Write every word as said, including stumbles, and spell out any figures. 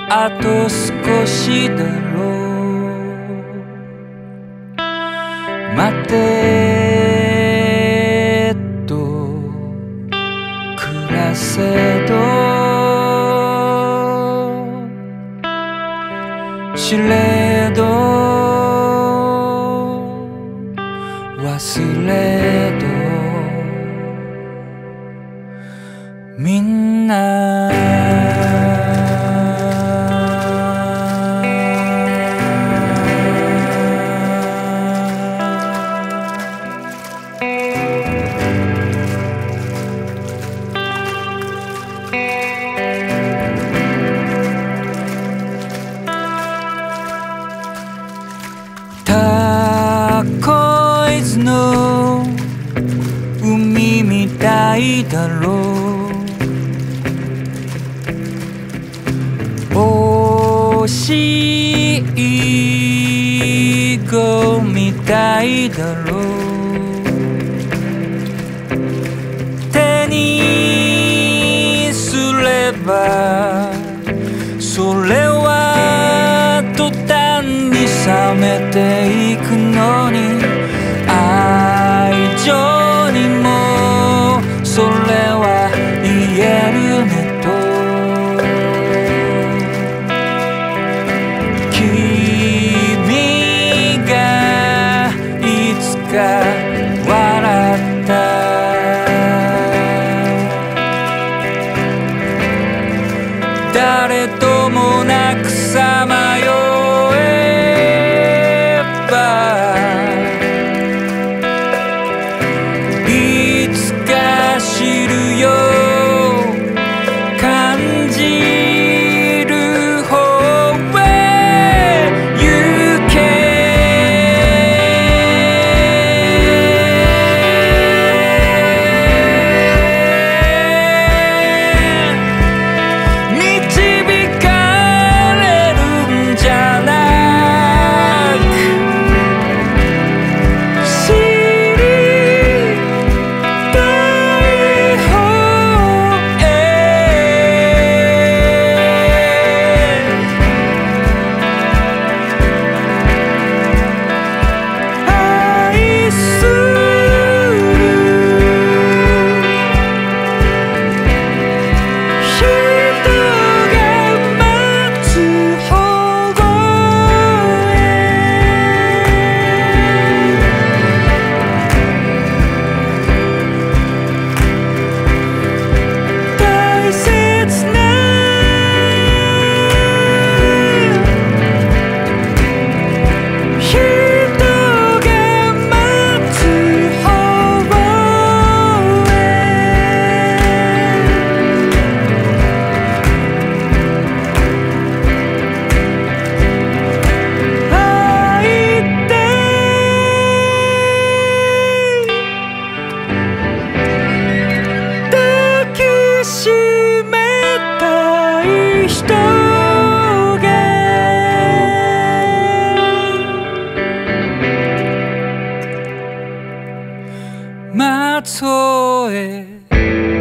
あと少しだろう待てと暮らせど知れど忘れどみんなタコイズの海みたいだろうおしい子みたいだろう手にすればそれは途端に冷めていくのに愛情にもそれは言えるねと君がいつか笑った誰ともなくさまよえばいつか知るよ感じる方へ行け導かれるんじゃなく知りたい方へ愛する人が待つ方へ大切な人が待つ方へ会いたい抱きしめたい人が松尾へ